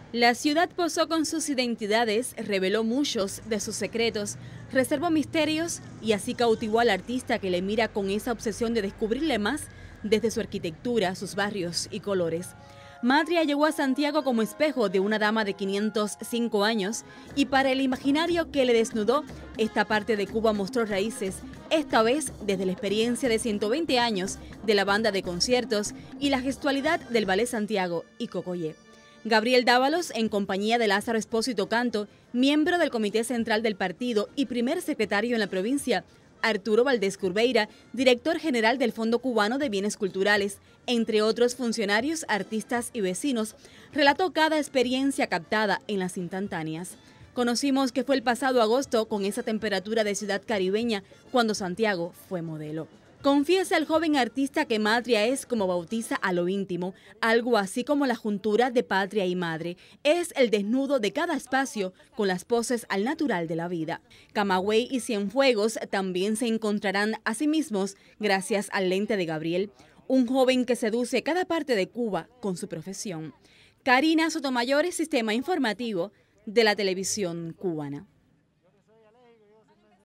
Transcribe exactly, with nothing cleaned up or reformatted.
La ciudad posó con sus identidades, reveló muchos de sus secretos, reservó misterios y así cautivó al artista que le mira con esa obsesión de descubrirle más desde su arquitectura, sus barrios y colores. Madria llegó a Santiago como espejo de una dama de quinientos cinco años y para el imaginario que le desnudó, esta parte de Cuba mostró raíces, esta vez desde la experiencia de ciento veinte años de la banda de conciertos y la gestualidad del Ballet Santiago y Cocoyé. Gabriel Dávalos, en compañía de Lázaro Espósito Canto, miembro del Comité Central del Partido y primer secretario en la provincia, Arturo Valdés Curveira, director general del Fondo Cubano de Bienes Culturales, entre otros funcionarios, artistas y vecinos, relató cada experiencia captada en las instantáneas. Conocimos que fue el pasado agosto con esa temperatura de ciudad caribeña cuando Santiago fue modelo. Confiesa el joven artista que Madria es como bautiza a lo íntimo, algo así como la juntura de patria y madre. Es el desnudo de cada espacio con las poses al natural de la vida. Camagüey y Cienfuegos también se encontrarán a sí mismos gracias al lente de Gabriel, un joven que seduce cada parte de Cuba con su profesión. Karina Sotomayor, Sistema Informativo de la Televisión Cubana.